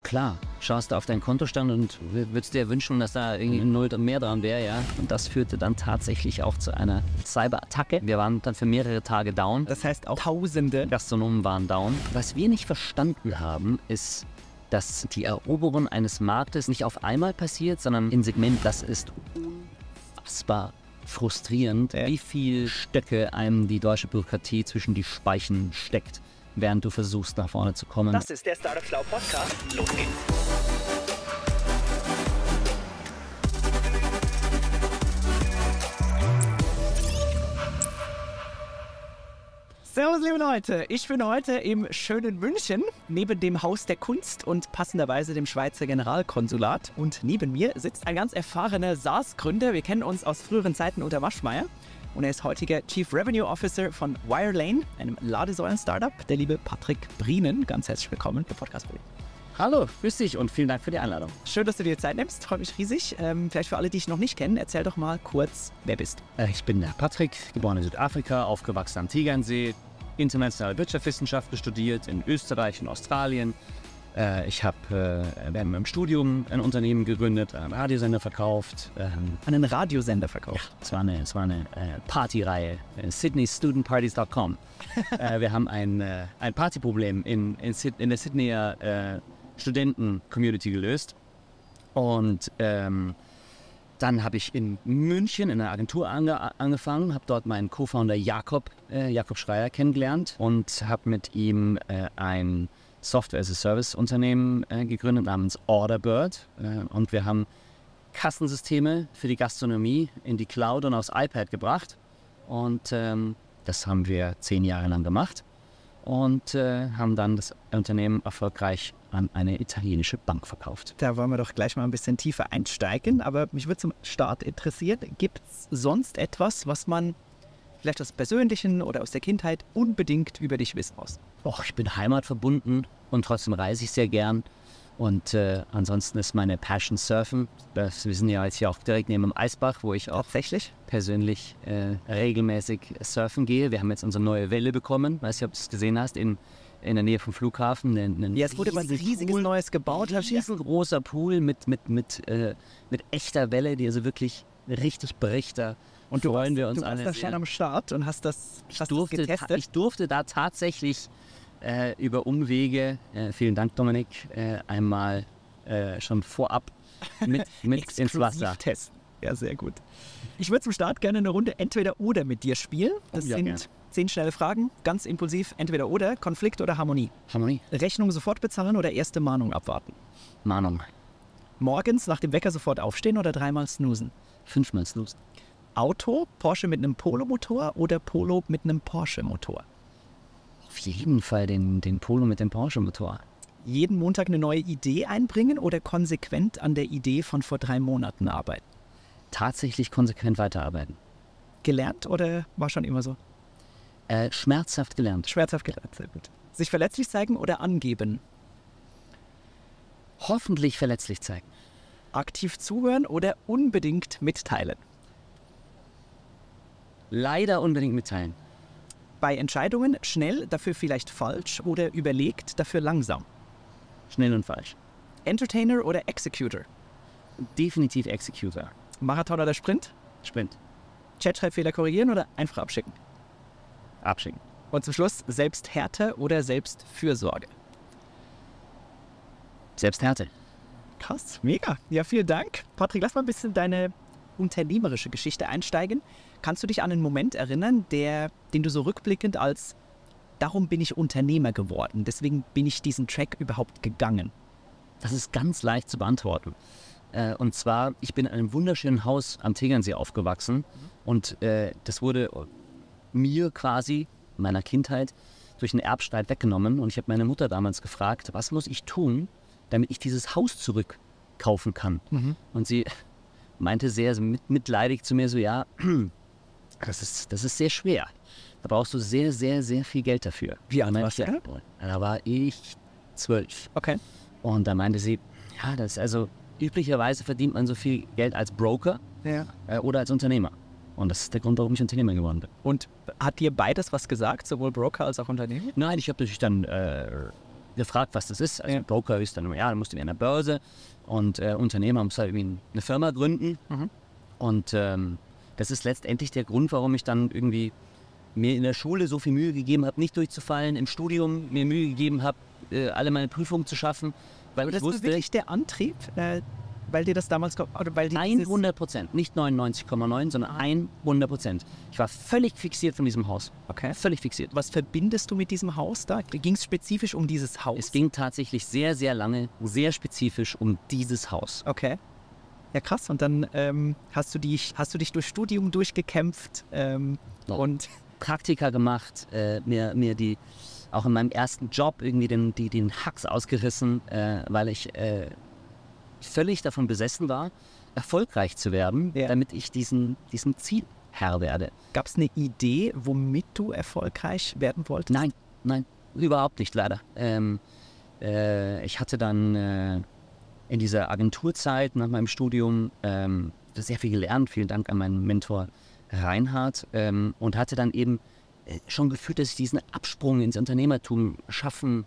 klar. Schaust du auf deinen Kontostand und würdest dir wünschen, dass da irgendwie ein Null mehr dran wäre, ja. Und das führte dann tatsächlich auch zu einer Cyberattacke. Wir waren dann für mehrere Tage down. Das heißt auch Tausende Gastronomen waren down. Was wir nicht verstanden haben, ist, dass die Eroberung eines Marktes nicht auf einmal passiert, sondern in Segment. Das ist unfassbar frustrierend, wie viel Stöcke einem die deutsche Bürokratie zwischen die Speichen steckt, während du versuchst, nach vorne zu kommen. Das ist der Startup Schlau Podcast. Los geht's. Servus liebe Leute, ich bin heute im schönen München, neben dem Haus der Kunst und passenderweise dem Schweizer Generalkonsulat. Und neben mir sitzt ein ganz erfahrener SaaS-Gründer. Wir kennen uns aus früheren Zeiten unter Waschmeier. Und er ist heutiger Chief Revenue Officer von Wirelane, einem Ladesäulen-Startup, der liebe Patrick Brienen. Ganz herzlich willkommen im Podcast. Hallo, grüß dich und vielen Dank für die Einladung. Schön, dass du dir Zeit nimmst, freut mich riesig. Vielleicht für alle, die dich noch nicht kennen, erzähl doch mal kurz, wer bist du? Ich bin der Patrick, geboren in Südafrika, aufgewachsen am Tegernsee, internationale Wirtschaftswissenschaften studiert in Österreich und Australien. Ich habe während meinem Studium ein Unternehmen gegründet, einen Radiosender verkauft. Einen Radiosender verkauft? Ja, es war eine Partyreihe, sydneystudentparties.com. Wir haben ein Partyproblem in der Sydneyer Studenten-Community gelöst. Und dann habe ich in München in einer Agentur angefangen, habe dort meinen Co-Founder Jakob Schreier kennengelernt und habe mit ihm ein Software-as-a-Service-Unternehmen gegründet namens Orderbird. Und wir haben Kassensysteme für die Gastronomie in die Cloud und aufs iPad gebracht. Und das haben wir 10 Jahre lang gemacht und haben dann das Unternehmen erfolgreich an eine italienische Bank verkauft. Da wollen wir doch gleich mal ein bisschen tiefer einsteigen, aber mich würde zum Start interessieren, gibt es sonst etwas, was man vielleicht aus Persönlichen oder aus der Kindheit unbedingt über dich wissen muss? Ich bin heimatverbunden und trotzdem reise ich sehr gern. Und ansonsten ist meine Passion Surfen. Wir sind ja jetzt hier auch direkt neben dem Eisbach, wo ich auch tatsächlich persönlich regelmäßig surfen gehe. Wir haben jetzt unsere neue Welle bekommen. Weiß nicht, ob du es gesehen hast, in der Nähe vom Flughafen. Ja, es wurde was riesiges Pool, Neues gebaut. Ein riesengroßer Pool mit echter Welle, die also wirklich richtig bricht. Und freuen wir uns alle. Du warst da schon am Start und hast das getestet? Ich durfte da tatsächlich über Umwege, vielen Dank Dominik, einmal schon vorab mit ins Wasser testen. Ja, sehr gut. Ich würde zum Start gerne eine Runde Entweder-Oder mit dir spielen. Das sind gern. 10 schnelle Fragen, ganz impulsiv. Entweder-Oder, Konflikt oder Harmonie? Harmonie. Rechnung sofort bezahlen oder erste Mahnung abwarten? Mahnung. Morgens nach dem Wecker sofort aufstehen oder 3-mal snoozen? 5-mal snoozen. Auto, Porsche mit einem Polo-Motor oder Polo mit einem Porsche-Motor? Auf jeden Fall den Polo mit dem Porsche-Motor. Jeden Montag eine neue Idee einbringen oder konsequent an der Idee von vor 3 Monaten arbeiten? Tatsächlich konsequent weiterarbeiten. Gelernt oder war schon immer so? Schmerzhaft gelernt. Schmerzhaft gelernt, sehr gut. Sich verletzlich zeigen oder angeben? Hoffentlich verletzlich zeigen. Aktiv zuhören oder unbedingt mitteilen? Leider unbedingt mitteilen. Bei Entscheidungen schnell, dafür vielleicht falsch oder überlegt, dafür langsam? Schnell und falsch. Entertainer oder Executor? Definitiv Executor. Marathon oder Sprint? Sprint. Chatschreibfehler korrigieren oder einfach abschicken? Abschicken. Und zum Schluss, Selbsthärte oder Selbstfürsorge? Selbsthärte. Krass, mega. Ja, vielen Dank. Patrick, lass mal ein bisschen deine unternehmerische Geschichte einsteigen. Kannst du dich an einen Moment erinnern, den du so rückblickend als darum bin ich Unternehmer geworden, deswegen bin ich diesen Track überhaupt gegangen? Das ist ganz leicht zu beantworten. Und zwar, ich bin in einem wunderschönen Haus am Tegernsee aufgewachsen und das wurde mir quasi in meiner Kindheit durch einen Erbstreit weggenommen und ich habe meine Mutter damals gefragt, was muss ich tun, damit ich dieses Haus zurückkaufen kann? Und sie meinte sehr mitleidig zu mir so, ja, das ist sehr schwer. Da brauchst du sehr, sehr, sehr viel Geld dafür. Wie alt warst du? Da war ich 12. Okay. Und da meinte sie, ja, das ist also, üblicherweise verdient man so viel Geld als Broker oder als Unternehmer. Und das ist der Grund, warum ich Unternehmer geworden bin. Und hat dir beides was gesagt, sowohl Broker als auch Unternehmer? Nein, ich habe natürlich dann gefragt, was das ist. Also Broker ist dann, ja, dann musst du an der Börse und Unternehmer muss halt irgendwie eine Firma gründen. Und das ist letztendlich der Grund, warum ich dann irgendwie mir in der Schule so viel Mühe gegeben habe, nicht durchzufallen, im Studium mir Mühe gegeben habe, alle meine Prüfungen zu schaffen, weil Aber ich das war wusste, wirklich der Antrieb, weil dir das damals... Oder weil dir 100%, nicht 99,9, sondern 100%. Ich war völlig fixiert von diesem Haus. Okay. Völlig fixiert. Was verbindest du mit diesem Haus da? Ging es spezifisch um dieses Haus? Es ging tatsächlich sehr, sehr lange, sehr spezifisch um dieses Haus. Okay. Ja, krass. Und dann hast du dich durch Studium durchgekämpft und... Praktika gemacht, mir die, auch in meinem ersten Job irgendwie den Hacks ausgerissen, weil ich völlig davon besessen war, erfolgreich zu werden, damit ich diesem Ziel Herr werde. Gab es eine Idee, womit du erfolgreich werden wolltest? Nein, überhaupt nicht, leider. Ich hatte dann in dieser Agenturzeit nach meinem Studium sehr viel gelernt, vielen Dank an meinen Mentor Reinhard, und hatte dann eben schon gefühlt, dass ich diesen Absprung ins Unternehmertum schaffen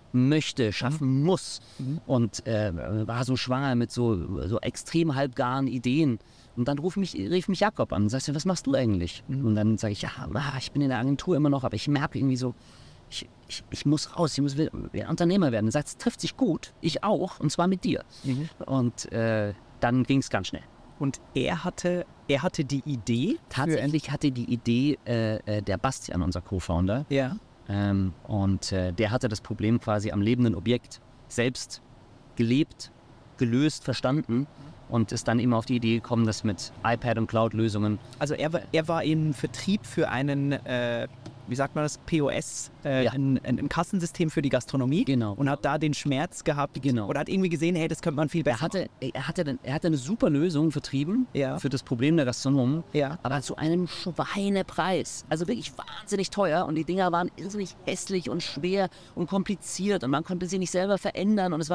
muss. Und war so schwanger mit so extrem halbgaren Ideen. Und dann rief mich Jakob an und sagte, was machst du eigentlich? Und dann sage ich, ja, ich bin in der Agentur immer noch, aber ich merke irgendwie so, ich muss raus, ich muss Unternehmer werden. Er sagt, es trifft sich gut, ich auch, und zwar mit dir. Und dann ging es ganz schnell. Und er hatte die Idee? Tatsächlich hatte die Idee der Bastian, unser Co-Founder. Ja. Und der hatte das Problem quasi am lebenden Objekt selbst gelebt, gelöst, verstanden und ist dann immer auf die Idee gekommen, das mit iPad und Cloud-Lösungen. Also er war im Vertrieb für einen, wie sagt man das, POS, ein Kassensystem für die Gastronomie. Genau. Und hat da den Schmerz gehabt. Genau. Oder hat irgendwie gesehen, hey, das könnte man viel besser machen. Er hatte eine super Lösung vertrieben für das Problem der Gastronomen, aber zu einem Schweinepreis. Also wirklich wahnsinnig teuer und die Dinger waren irrsinnig hässlich und schwer und kompliziert und man konnte sie nicht selber verändern und es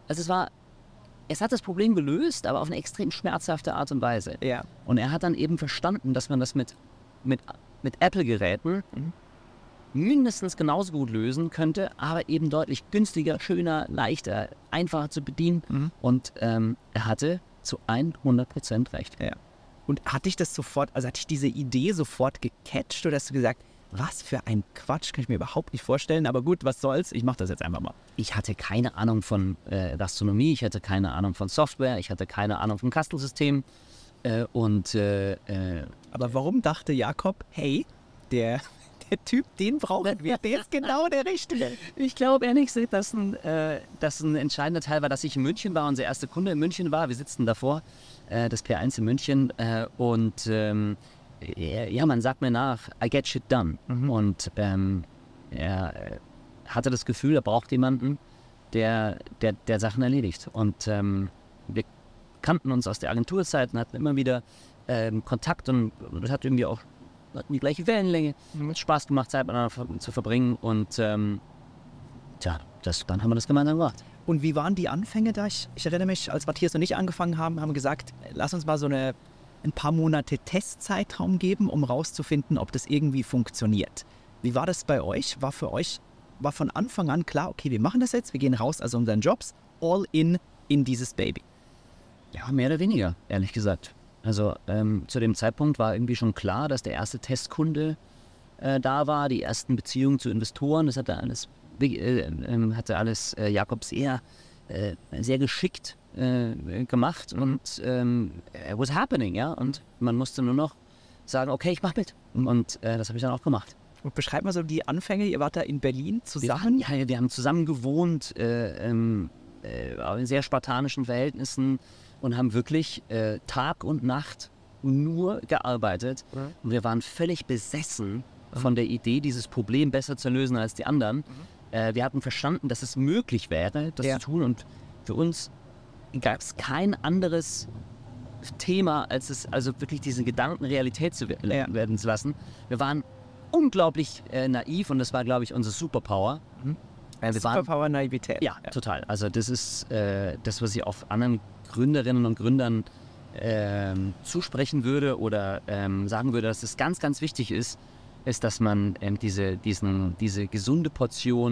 hat das Problem gelöst, aber auf eine extrem schmerzhafte Art und Weise. Ja. Und er hat dann eben verstanden, dass man das mit Apple-Geräten mindestens genauso gut lösen könnte, aber eben deutlich günstiger, schöner, leichter, einfacher zu bedienen. Und er hatte zu 100% recht. Ja. Und hat dich diese Idee sofort gecatcht oder hast du gesagt, was für ein Quatsch, kann ich mir überhaupt nicht vorstellen, aber gut, was soll's, ich mache das jetzt einfach mal. Ich hatte keine Ahnung von Gastronomie, ich hatte keine Ahnung von Software, ich hatte keine Ahnung von Kastelsystem. Aber warum dachte Jakob, hey, der Typ, den brauchen wir, der ist genau der Richtige? Ich glaube ehrlich gesagt, dass ein entscheidender Teil war, dass ich in München war, unser erster Kunde in München war. Wir sitzen davor, das P1 in München man sagt mir nach, I get shit done. Und er hatte das Gefühl, er braucht jemanden, der Sachen erledigt. Und wir kannten uns aus der Agenturzeit und hatten immer wieder Kontakt und das hat irgendwie auch die gleiche Wellenlänge. Hat Spaß gemacht, Zeit miteinander zu verbringen und dann haben wir das gemeinsam gemacht. Und wie waren die Anfänge da? Ich erinnere mich, als Matthias und ich angefangen haben wir gesagt, lass uns mal so ein paar Monate Testzeitraum geben, um rauszufinden, ob das irgendwie funktioniert. Wie war das bei euch? War von Anfang an klar, okay, wir machen das jetzt, wir gehen raus aus unseren Jobs, all in dieses Baby? Ja, mehr oder weniger, ehrlich gesagt. Also zu dem Zeitpunkt war irgendwie schon klar, dass der erste Testkunde da war, die ersten Beziehungen zu Investoren, das hatte alles Jakob sehr geschickt gemacht und it was happening, ja, und man musste nur noch sagen, okay, ich mach mit und das habe ich dann auch gemacht. Und beschreib mal so die Anfänge, ihr wart da in Berlin zusammen? Wir haben zusammen gewohnt, in sehr spartanischen Verhältnissen und haben wirklich Tag und Nacht nur gearbeitet und wir waren völlig besessen von der Idee, dieses Problem besser zu lösen als die anderen. Wir hatten verstanden, dass es möglich wäre, das zu tun und für uns gab es kein anderes Thema, als wirklich diese Gedanken Realität zu werden zu lassen. Wir waren unglaublich naiv und das war, glaube ich, unsere Superpower. Superpower Naivität. Ja, total. Also das ist das, was ich auch anderen Gründerinnen und Gründern zusprechen würde oder sagen würde, dass es ganz, ganz wichtig ist, dass man diese gesunde Portion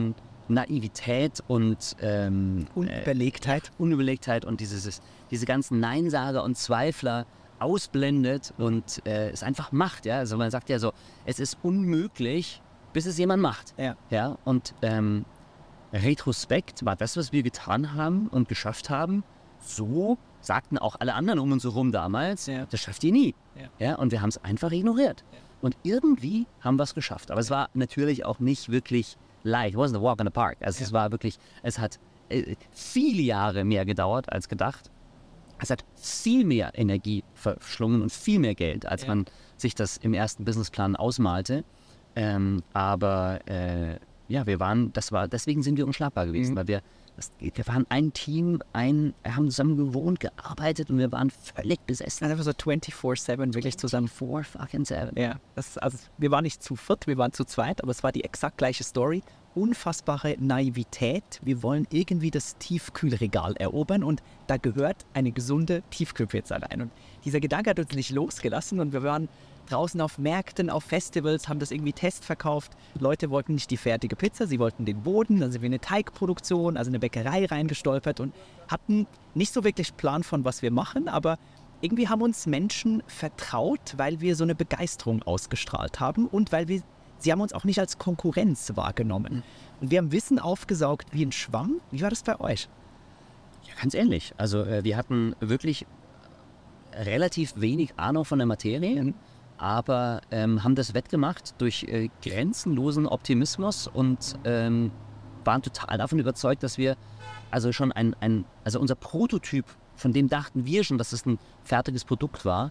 Naivität und Unüberlegtheit und diese ganzen Neinsager und Zweifler ausblendet und es einfach macht. Ja? Also man sagt ja so, es ist unmöglich, bis es jemand macht. Ja. Ja? Und Retrospekt war das, was wir getan haben und geschafft haben. So sagten auch alle anderen um uns herum damals, das schafft ihr nie. Ja. Ja? Und wir haben es einfach ignoriert. Ja. Und irgendwie haben wir es geschafft. Aber es war natürlich auch nicht wirklich leicht. It wasn't a walk in the park. Also es war wirklich, es hat viele Jahre mehr gedauert als gedacht. Es hat viel mehr Energie verschlungen und viel mehr Geld, als man sich das im ersten Businessplan ausmalte. Aber deswegen sind wir unschlagbar gewesen, weil wir waren ein Team, haben zusammen gewohnt, gearbeitet und wir waren völlig besessen. Einfach so 24/7 wirklich zusammen. 24/7. Ja, wir waren nicht zu viert, wir waren zu zweit, aber es war die exakt gleiche Story. Unfassbare Naivität. Wir wollen irgendwie das Tiefkühlregal erobern und da gehört eine gesunde Tiefkühlpizza rein. Und dieser Gedanke hat uns nicht losgelassen und wir waren draußen auf Märkten, auf Festivals, haben das irgendwie testverkauft. Leute wollten nicht die fertige Pizza, sie wollten den Boden. Dann sind wir in eine Teigproduktion, also eine Bäckerei reingestolpert und hatten nicht so wirklich Plan von, was wir machen, aber irgendwie haben uns Menschen vertraut, weil wir so eine Begeisterung ausgestrahlt haben und weil sie haben uns auch nicht als Konkurrenz wahrgenommen. Und wir haben Wissen aufgesaugt wie ein Schwamm. Wie war das bei euch? Ja, ganz ähnlich. Also wir hatten wirklich relativ wenig Ahnung von der Materie, aber haben das wettgemacht durch grenzenlosen Optimismus und waren total davon überzeugt, dass wir also schon also unser Prototyp, von dem dachten wir schon, dass es ein fertiges Produkt war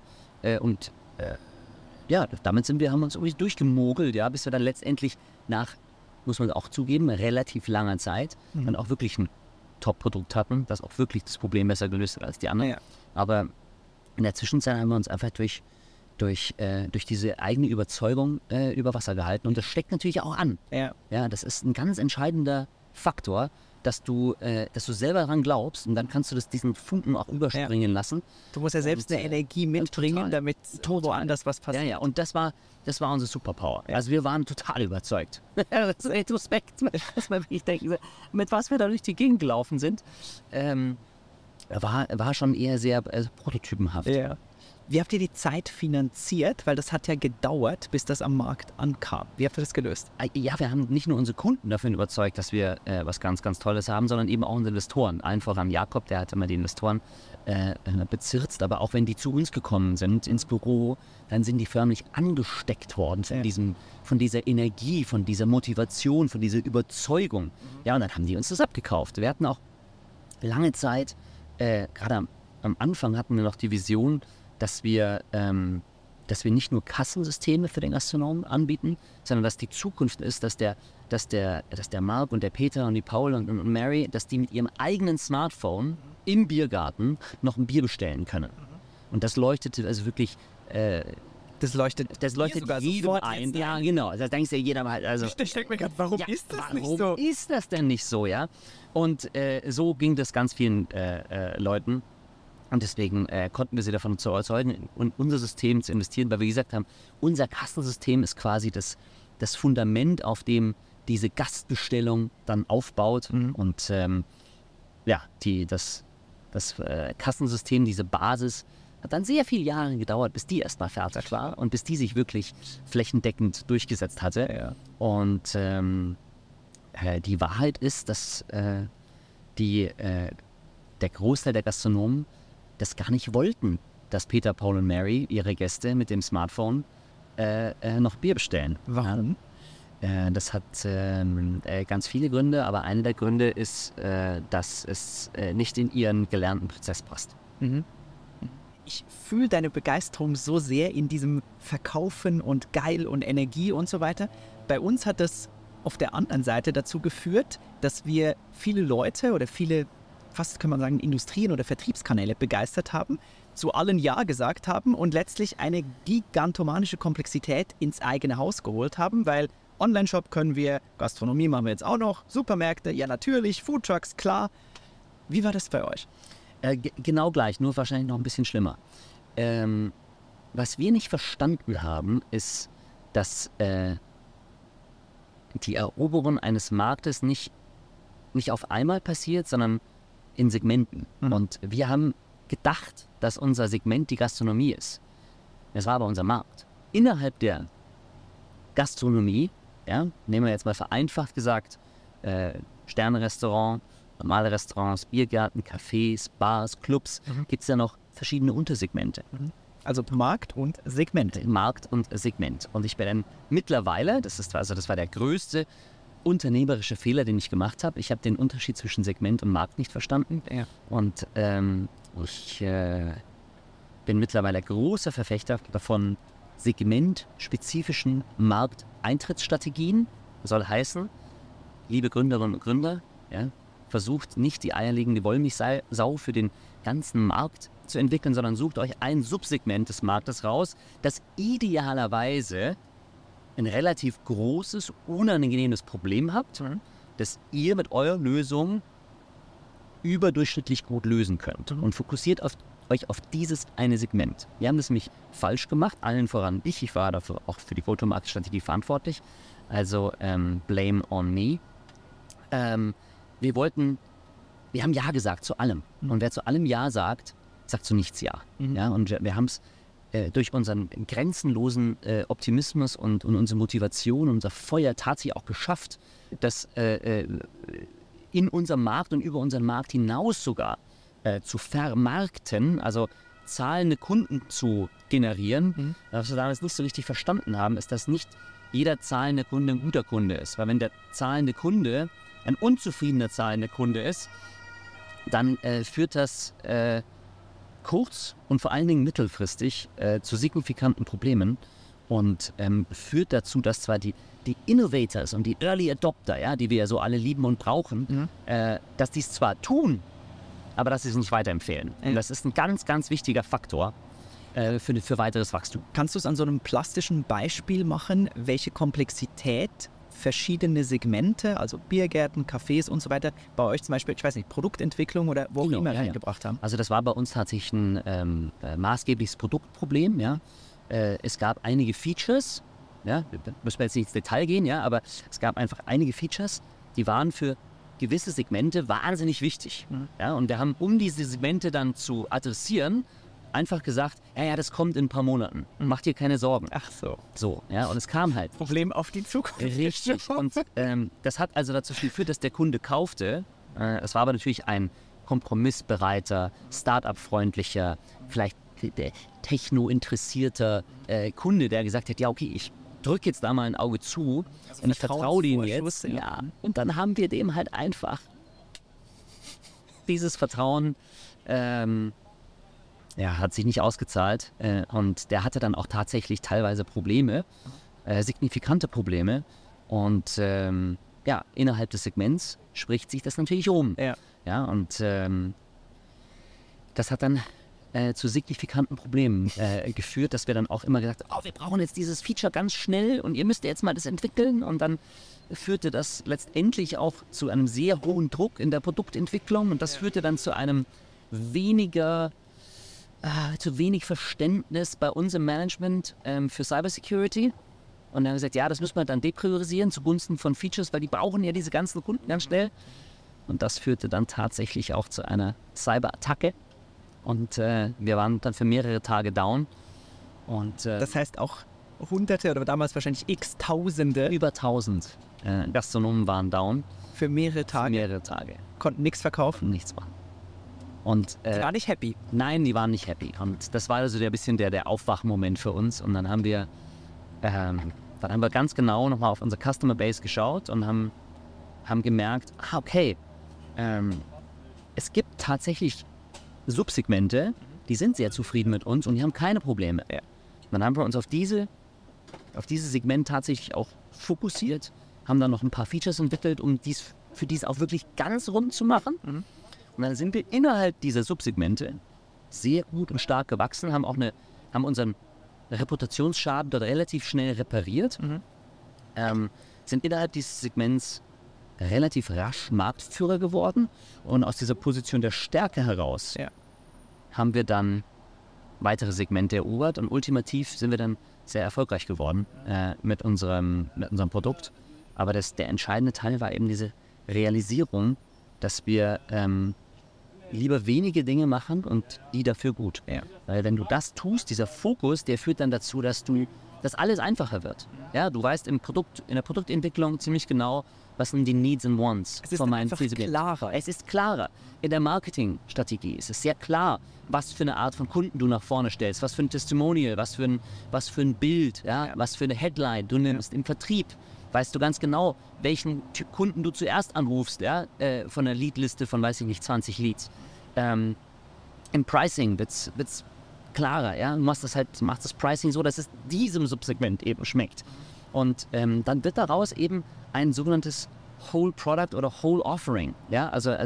damit haben wir uns irgendwie durchgemogelt, ja, bis wir dann letztendlich nach, muss man auch zugeben, relativ langer Zeit dann auch wirklich ein Top-Produkt hatten, das auch wirklich das Problem besser gelöst hat als die anderen. Ja. Aber in der Zwischenzeit haben wir uns einfach durch diese eigene Überzeugung über Wasser gehalten. Und das steckt natürlich auch an. Ja. Ja, das ist ein ganz entscheidender Faktor, dass du selber daran glaubst und dann kannst du diesen Funken auch überspringen lassen. Du musst ja selbst eine Energie mitbringen, damit woanders was passiert. Ja, ja, und das war unsere Superpower. Ja. Also wir waren total überzeugt. Retrospekt, dass man wirklich denken, mit was wir da durch die Gegend gelaufen sind, war schon eher sehr prototypenhaft. Ja. Wie habt ihr die Zeit finanziert? Weil das hat ja gedauert, bis das am Markt ankam. Wie habt ihr das gelöst? Ja, wir haben nicht nur unsere Kunden dafür überzeugt, dass wir was ganz, ganz Tolles haben, sondern eben auch unsere Investoren. Allen voran Jakob, der hat immer die Investoren bezirzt. Aber auch wenn die zu uns gekommen sind, ins Büro, dann sind die förmlich angesteckt worden von dieser Energie, von dieser Motivation, von dieser Überzeugung. Ja, und dann haben die uns das abgekauft. Wir hatten auch lange Zeit, gerade am Anfang hatten wir noch die Vision, dass wir nicht nur Kassensysteme für den Gastronomen anbieten, sondern dass die Zukunft ist, dass der Marc und der Peter und die Paul und Mary, dass die mit ihrem eigenen Smartphone im Biergarten noch ein Bier bestellen können. Und das leuchtete also wirklich... Das leuchtet jedem ein. Ja, genau. Da denkst du ja jeder mal... Also, ich denke mir gerade, warum ist das nicht so? Warum ist das denn nicht so, ja? Und so ging das ganz vielen Leuten. Und deswegen konnten wir sie davon zu überzeugen, in unser System zu investieren, weil wir gesagt haben, unser Kassensystem ist quasi das Fundament, auf dem diese Gastbestellung dann aufbaut. Und das Kassensystem, diese Basis, hat dann sehr viele Jahre gedauert, bis die erstmal fertig war und bis die sich wirklich flächendeckend durchgesetzt hatte. Ja. Und die Wahrheit ist, dass der Großteil der Gastronomen das gar nicht wollten, dass Peter, Paul und Mary ihre Gäste mit dem Smartphone noch Bier bestellen. Warum? Das hat ganz viele Gründe, aber einer der Gründe ist, dass es nicht in ihren gelernten Prozess passt. Ich fühle deine Begeisterung so sehr in diesem Verkaufen und geil und Energie und so weiter. Bei uns hat das auf der anderen Seite dazu geführt, dass wir viele Leute oder viele, fast kann man sagen, Industrien oder Vertriebskanäle begeistert haben, zu allen Ja gesagt haben und letztlich eine gigantomanische Komplexität ins eigene Haus geholt haben, weil Online-Shop können wir, Gastronomie machen wir jetzt auch noch, Supermärkte, ja natürlich, Foodtrucks, klar. Wie war das bei euch? Genau gleich, nur wahrscheinlich noch ein bisschen schlimmer. Was wir nicht verstanden haben, ist, dass die Eroberung eines Marktes nicht nicht auf einmal passiert, sondern in Segmenten. Und wir haben gedacht, dass unser Segment die Gastronomie ist. Das war aber unser Markt. Innerhalb der Gastronomie, ja, nehmen wir jetzt mal vereinfacht gesagt, Sterne-Restaurant, normale Restaurants, Biergärten, Cafés, Bars, Clubs, gibt es ja noch verschiedene Untersegmente. Also Markt und Segment. Markt und Segment. Und ich bin dann mittlerweile, das war der größte unternehmerische Fehler, den ich gemacht habe. Ich habe den Unterschied zwischen Segment und Markt nicht verstanden. Ja. Und ich bin mittlerweile großer Verfechter davon, segmentspezifischen Markteintrittsstrategien. Das soll heißen, liebe Gründerinnen und Gründer, ja, versucht nicht die eierlegende Wollmilchsau für den ganzen Markt zu entwickeln, sondern sucht euch ein Subsegment des Marktes raus, das idealerweise ein relativ großes, unangenehmes Problem habt, das ihr mit eurer Lösung überdurchschnittlich gut lösen könnt. Und fokussiert euch auf dieses eine Segment. Wir haben das nämlich falsch gemacht, allen voran ich. Ich war dafür auch für die Go-to-Market-Strategie verantwortlich. Also blame on me. Wir haben Ja gesagt zu allem. Und wer zu allem Ja sagt, sagt zu nichts Ja. Ja, und wir haben es durch unseren grenzenlosen Optimismus und unsere Motivation, unser Feuer tatsächlich auch geschafft, dass in unserem Markt und über unseren Markt hinaus sogar zu vermarkten, also zahlende Kunden zu generieren. Was wir damals nicht so richtig verstanden haben, ist, dass nicht jeder zahlende Kunde ein guter Kunde ist. Weil wenn der zahlende Kunde ein unzufriedener zahlender Kunde ist, dann führt das kurz- und vor allen Dingen mittelfristig zu signifikanten Problemen und führt dazu, dass zwar die Innovators und die Early Adopter, ja, die wir ja so alle lieben und brauchen, dass die es zwar tun, aber dass sie es nicht weiterempfehlen. Und das ist ein ganz, ganz wichtiger Faktor für weiteres Wachstum. Kannst du es an so einem plastischen Beispiel machen, welche Komplexität verschiedene Segmente, also Biergärten, Cafés und so weiter, bei euch zum Beispiel, ich weiß nicht, Produktentwicklung oder wo auch immer reingebracht haben? Also das war bei uns tatsächlich ein maßgebliches Produktproblem. Ja. Es gab einige Features, ja, müssen wir jetzt nicht ins Detail gehen, ja, aber es gab einfach einige Features, die waren für gewisse Segmente wahnsinnig wichtig. Ja, und wir haben, um diese Segmente dann zu adressieren, einfach gesagt, ja, das kommt in ein paar Monaten. Macht dir keine Sorgen. Ach so. So, ja, und es kam halt. Problem auf die Zukunft. Richtig. Und das hat also dazu geführt, dass der Kunde kaufte. Es war aber natürlich ein kompromissbereiter, Start-up-freundlicher, vielleicht techno-interessierter Kunde, der gesagt hat, ja, okay, ich drücke jetzt da mal ein Auge zu und ich vertraue dem jetzt. Ja. Und dann haben wir dem halt einfach dieses Vertrauen hat sich nicht ausgezahlt und der hatte dann auch tatsächlich teilweise Probleme, signifikante Probleme und innerhalb des Segments spricht sich das natürlich um. Ja, und das hat dann zu signifikanten Problemen geführt, dass wir dann auch immer gesagt haben, wir brauchen jetzt dieses Feature ganz schnell und ihr müsst jetzt mal das entwickeln und dann führte das letztendlich auch zu einem sehr hohen Druck in der Produktentwicklung und das führte dann zu einem zu wenig Verständnis bei uns im Management für Cybersecurity. Und dann haben wir gesagt, ja, das müssen wir dann depriorisieren zugunsten von Features, weil die brauchen ja diese ganzen Kunden ganz schnell. Und das führte dann tatsächlich auch zu einer Cyberattacke. Und wir waren dann für mehrere Tage down. Und, das heißt auch Hunderte oder damals wahrscheinlich x-Tausende. Über 1000 Gastronomen waren down. Für mehrere Tage? Für mehrere Tage. Konnten nichts verkaufen? Nichts machen. Und, die waren nicht happy? Nein, die waren nicht happy. Und das war also ein bisschen der Aufwachmoment für uns. Und dann haben wir ganz genau nochmal auf unsere Customer Base geschaut und haben gemerkt, okay, es gibt tatsächlich Subsegmente, die sind sehr zufrieden mit uns und die haben keine Probleme. Und dann haben wir uns auf dieses Segment tatsächlich auch fokussiert, haben dann noch ein paar Features entwickelt, um für dies auch wirklich ganz rund zu machen. Und dann sind wir innerhalb dieser Subsegmente sehr gut und stark gewachsen, haben unseren Reputationsschaden dort relativ schnell repariert, sind innerhalb dieses Segments relativ rasch Marktführer geworden und aus dieser Position der Stärke heraus haben wir dann weitere Segmente erobert und ultimativ sind wir dann sehr erfolgreich geworden mit unserem Produkt. Aber der entscheidende Teil war eben Realisierung, dass wir lieber wenige Dinge machen und die dafür gut. Ja. Weil wenn du das tust, dieser Fokus, der führt dann dazu, dass alles einfacher wird. Ja, du weißt in der Produktentwicklung ziemlich genau, was sind die Needs and Wants von meinen Zielgruppen. Klarer. Es ist klarer. In der Marketingstrategie ist es sehr klar, was für eine Art von Kunden du nach vorne stellst, was für ein Testimonial, was für ein Bild, was für eine Headline du nimmst. Im Vertrieb weißt du ganz genau, welchen Typ Kunden du zuerst anrufst, von einer Leadliste von, 20 Leads. Im Pricing wird's klarer, du machst das Pricing so, dass es diesem Subsegment eben schmeckt. Und dann wird daraus eben ein sogenanntes Whole Product oder Whole Offering. Ja? Also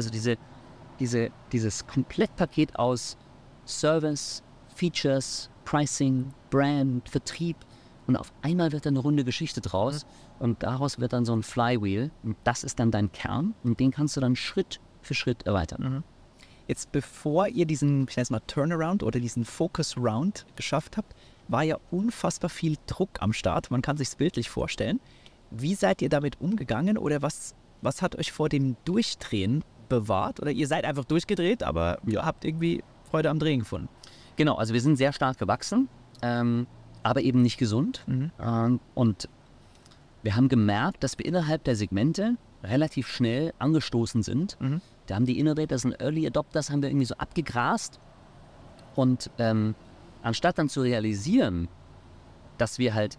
dieses Komplettpaket aus Service, Features, Pricing, Brand, Vertrieb. Und auf einmal wird dann eine runde Geschichte draus. Und daraus wird dann so ein Flywheel. Und das ist dann dein Kern. Und den kannst du dann Schritt für Schritt erweitern. Jetzt, bevor ihr diesen, ich nenne es mal Turnaround oder diesen Focus Round geschafft habt, war ja unfassbar viel Druck am Start. Man kann sich es bildlich vorstellen. Wie seid ihr damit umgegangen oder was hat euch vor dem Durchdrehen bewahrt? Oder ihr seid einfach durchgedreht, aber ihr habt irgendwie Freude am Drehen gefunden? Genau, also wir sind sehr stark gewachsen, aber eben nicht gesund. Und wir haben gemerkt, dass wir innerhalb der Segmente relativ schnell angestoßen sind. Da haben die Innovators und Early Adopters haben wir irgendwie so abgegrast. Und anstatt dann zu realisieren, dass wir halt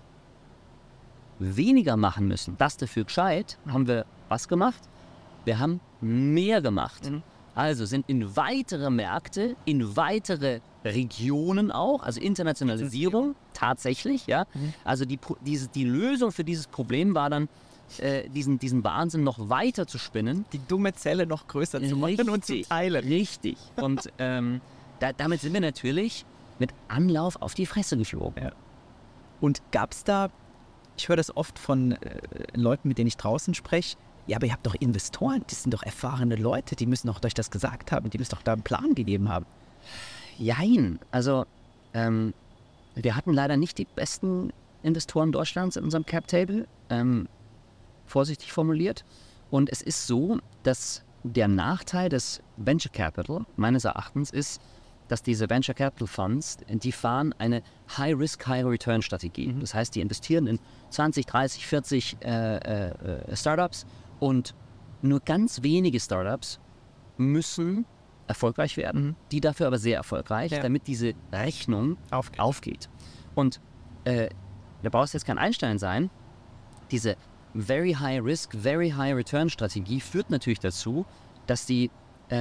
weniger machen müssen, das dafür gescheit, haben wir was gemacht? Wir haben mehr gemacht. Also sind in weitere Märkte, in weitere Regionen auch, also Internationalisierung tatsächlich, ja. Also die Lösung für dieses Problem war dann, diesen Wahnsinn noch weiter zu spinnen. Die dumme Zelle noch größer zu machen und zu teilen. Richtig. Und damit sind wir natürlich mit Anlauf auf die Fresse geflogen. Ja. Und gab es da, ich höre das oft von Leuten, mit denen ich draußen spreche, ja, aber ihr habt doch Investoren, die sind doch erfahrene Leute, die müssen doch euch das gesagt haben, die müssen doch da einen Plan gegeben haben. Jein, also wir hatten leider nicht die besten Investoren Deutschlands in unserem Cap-Table, vorsichtig formuliert. Und es ist so, dass der Nachteil des Venture Capital meines Erachtens ist, dass diese Venture Capital Funds, die fahren eine High-Risk, High-Return-Strategie. Das heißt, die investieren in 20, 30, 40 Startups und nur ganz wenige Startups müssen erfolgreich werden, die dafür aber sehr erfolgreich, damit diese Rechnung aufgeht. Und da brauchst du jetzt kein Einstein sein, diese Very High Risk, Very High Return Strategie führt natürlich dazu, dass die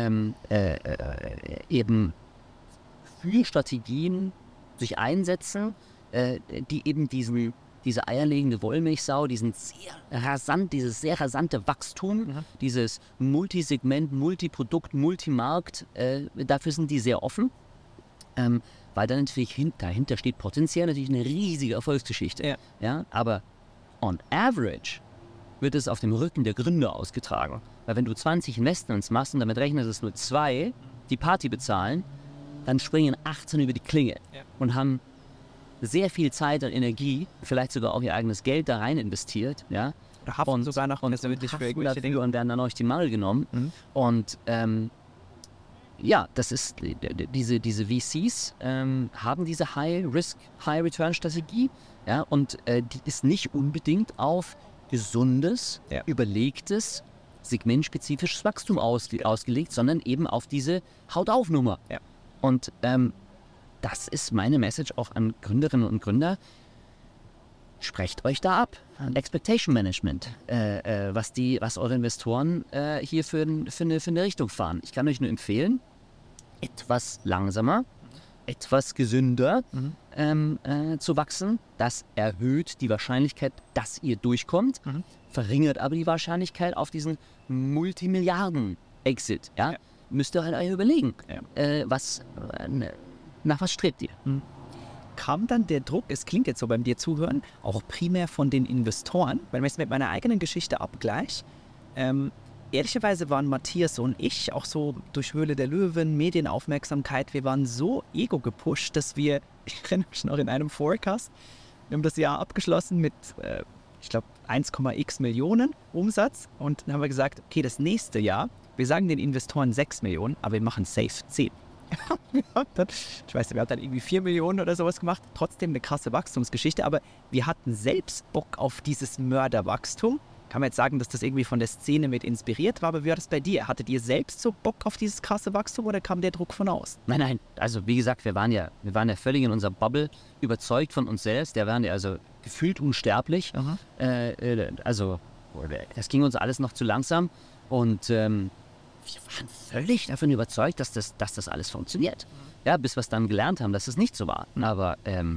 eben für Strategien sich einsetzen, die eben diese eierlegende Wollmilchsau, dieses sehr rasante Wachstum, dieses Multisegment, Multiprodukt, Multimarkt, dafür sind die sehr offen, weil dann natürlich dahinter steht potenziell natürlich eine riesige Erfolgsgeschichte. Ja, aber on average wird es auf dem Rücken der Gründer ausgetragen. Weil wenn du 20 Investments machst und damit rechnest, dass nur 2 die Party bezahlen, dann springen 18 über die Klinge und haben sehr viel Zeit und Energie, vielleicht sogar auch ihr eigenes Geld da rein investiert. Ja? Oder haften sogar noch und wirklich für irgendwelche Dinge und werden dann euch die Mangel genommen. Und das ist, diese VCs haben diese High-Risk, High-Return-Strategie, und die ist nicht unbedingt auf gesundes, überlegtes, segmentspezifisches Wachstum ausgelegt, sondern eben auf diese Haut-auf-Nummer. Und das ist meine Message auch an Gründerinnen und Gründer. Sprecht euch da ab. Expectation Management, was eure Investoren hier für eine Richtung fahren. Ich kann euch nur empfehlen, etwas langsamer, etwas gesünder zu wachsen. Das erhöht die Wahrscheinlichkeit, dass ihr durchkommt, verringert aber die Wahrscheinlichkeit auf diesen Multimilliarden-Exit. Müsst ihr halt euch überlegen, nach was strebt ihr? Kam dann der Druck, es klingt jetzt so beim dir zuhören, auch primär von den Investoren, weil wenn ich es mit meiner eigenen Geschichte abgleiche, ehrlicherweise waren Matthias und ich auch so durch Höhle der Löwen, Medienaufmerksamkeit, wir waren so ego gepusht, dass wir, ich erinnere mich noch in einem Forecast, wir haben das Jahr abgeschlossen mit ich glaube, 1,x Millionen Umsatz. Und dann haben wir gesagt, okay, das nächste Jahr, wir sagen den Investoren 6 Millionen, aber wir machen safe 10. Ich weiß nicht, wir haben dann irgendwie 4 Millionen oder sowas gemacht. Trotzdem eine krasse Wachstumsgeschichte, aber wir hatten selbst Bock auf dieses Mörderwachstum. Kann man jetzt sagen, dass das irgendwie von der Szene mit inspiriert war, aber wie war das bei dir? Hattet ihr selbst so Bock auf dieses krasse Wachstum oder kam der Druck von außen? Nein, also wie gesagt, wir waren ja völlig in unserer Bubble, überzeugt von uns selbst. Wir waren ja also gefühlt unsterblich. Also das ging uns alles noch zu langsam und wir waren völlig davon überzeugt, dass das alles funktioniert. Ja, bis wir es dann gelernt haben, dass es nicht so war. Aber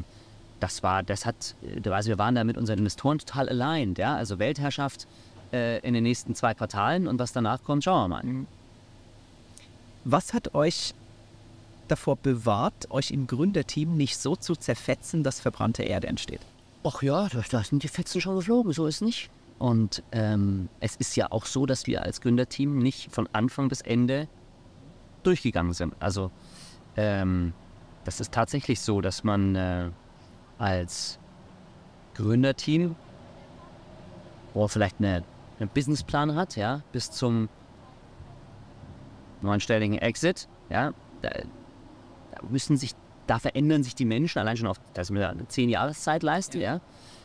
wir waren da mit unseren Investoren total aligned, ja, also Weltherrschaft in den nächsten 2 Quartalen und was danach kommt, schauen wir mal. Was hat euch davor bewahrt, euch im Gründerteam nicht so zu zerfetzen, dass verbrannte Erde entsteht? Ach ja, da sind die Fetzen schon geflogen, so ist es nicht. Und es ist ja auch so, dass wir als Gründerteam nicht von Anfang bis Ende durchgegangen sind. Also das ist tatsächlich so, dass man als Gründerteam, wo vielleicht einen Businessplan hat, ja, bis zum 9-stelligen Exit, ja, da verändern sich die Menschen, allein schon auf, dass man eine 10-Jahreszeit-Leiste, ja.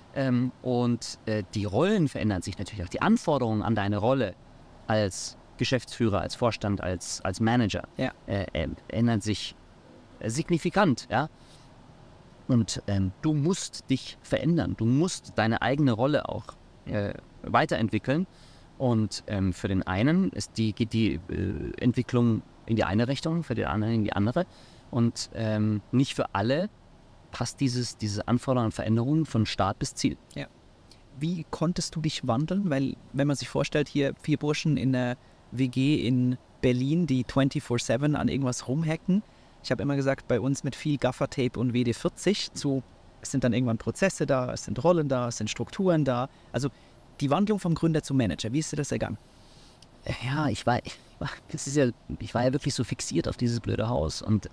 Und die Rollen verändern sich natürlich auch. Die Anforderungen an deine Rolle als Geschäftsführer, als Vorstand, als Manager ändern sich signifikant, ja. Und du musst dich verändern, du musst deine eigene Rolle auch weiterentwickeln. Und für den einen geht die Entwicklung in die eine Richtung, für den anderen in die andere. Und nicht für alle passt diese Anforderungen und Veränderungen von Start bis Ziel. Ja. Wie konntest du dich wandeln? Weil, wenn man sich vorstellt, hier 4 Burschen in einer WG in Berlin, die 24/7 an irgendwas rumhacken. Ich habe immer gesagt, bei uns mit viel Gaffertape und WD-40 es sind dann irgendwann Prozesse da, es sind Rollen da, es sind Strukturen da. Also die Wandlung vom Gründer zum Manager, wie ist dir das ergangen? Ja, ich war ja wirklich so fixiert auf dieses blöde Haus und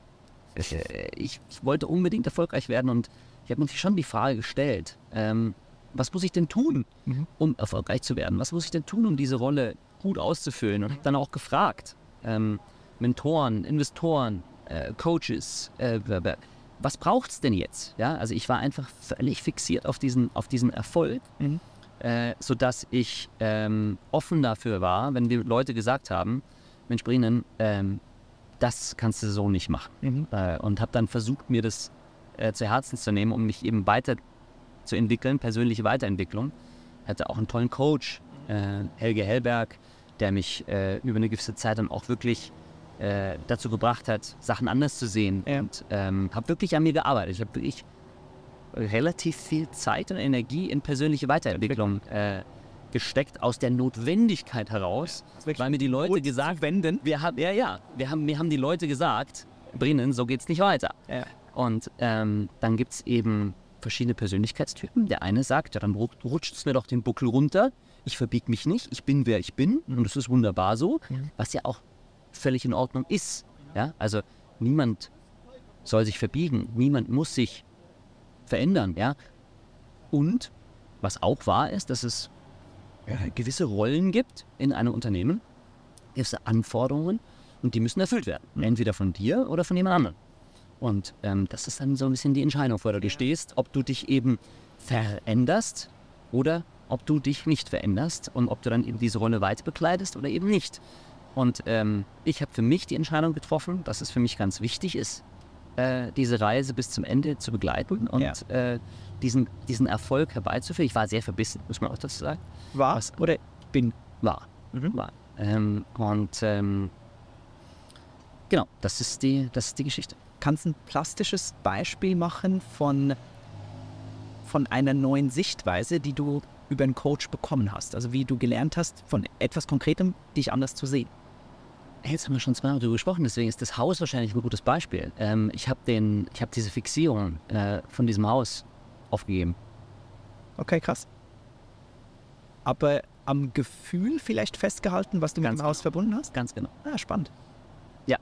ich wollte unbedingt erfolgreich werden und ich habe mir schon die Frage gestellt, was muss ich denn tun, um erfolgreich zu werden? Was muss ich denn tun, um diese Rolle gut auszufüllen? Und habe dann auch gefragt, Mentoren, Investoren, Coaches, was braucht es denn jetzt? Ja, also ich war einfach völlig fixiert auf diesen Erfolg, sodass ich offen dafür war, wenn die Leute gesagt haben, Mensch Brienen, das kannst du so nicht machen. Und habe dann versucht, mir das zu Herzen zu nehmen, um mich eben weiterzuentwickeln, persönliche Weiterentwicklung. Ich hatte auch einen tollen Coach, Helge Hellberg, der mich über eine gewisse Zeit dann auch wirklich dazu gebracht hat, Sachen anders zu sehen. Ja. Und habe wirklich an mir gearbeitet. Ich habe wirklich relativ viel Zeit und Energie in persönliche Weiterentwicklung gesteckt, aus der Notwendigkeit heraus, weil mir die Leute gesagt haben, mir haben die Leute gesagt, Brienen, so geht's nicht weiter. Ja. Und dann gibt es eben verschiedene Persönlichkeitstypen. Der eine sagt, ja, dann rutscht es mir doch den Buckel runter, ich verbiege mich nicht, ich bin, wer ich bin und das ist wunderbar so, was ja auch völlig in Ordnung ist. Ja? Also niemand soll sich verbiegen, niemand muss sich verändern. Ja? Und was auch wahr ist, dass es gewisse Rollen gibt in einem Unternehmen, gewisse Anforderungen und die müssen erfüllt werden. Entweder von dir oder von jemand anderem. Und das ist dann so ein bisschen die Entscheidung, vor der du stehst, ob du dich eben veränderst oder ob du dich nicht veränderst und ob du dann eben diese Rolle weiter bekleidest oder eben nicht. Und ich habe für mich die Entscheidung getroffen, dass es für mich ganz wichtig ist, diese Reise bis zum Ende zu begleiten und diesen Erfolg herbeizuführen. Ich war sehr verbissen, muss man auch dazu sagen. War oder bin? War. War. Genau, das ist die Geschichte. Kannst du ein plastisches Beispiel machen von einer neuen Sichtweise, die du über einen Coach bekommen hast? Also wie du gelernt hast, von etwas Konkretem dich anders zu sehen? Jetzt haben wir schon zweimal darüber gesprochen, deswegen ist das Haus wahrscheinlich ein gutes Beispiel. Ich habe diese Fixierung von diesem Haus aufgegeben. Okay, krass. Aber am Gefühl vielleicht festgehalten, was du mit dem Haus verbunden hast? Ganz genau. Ah, spannend. Ja,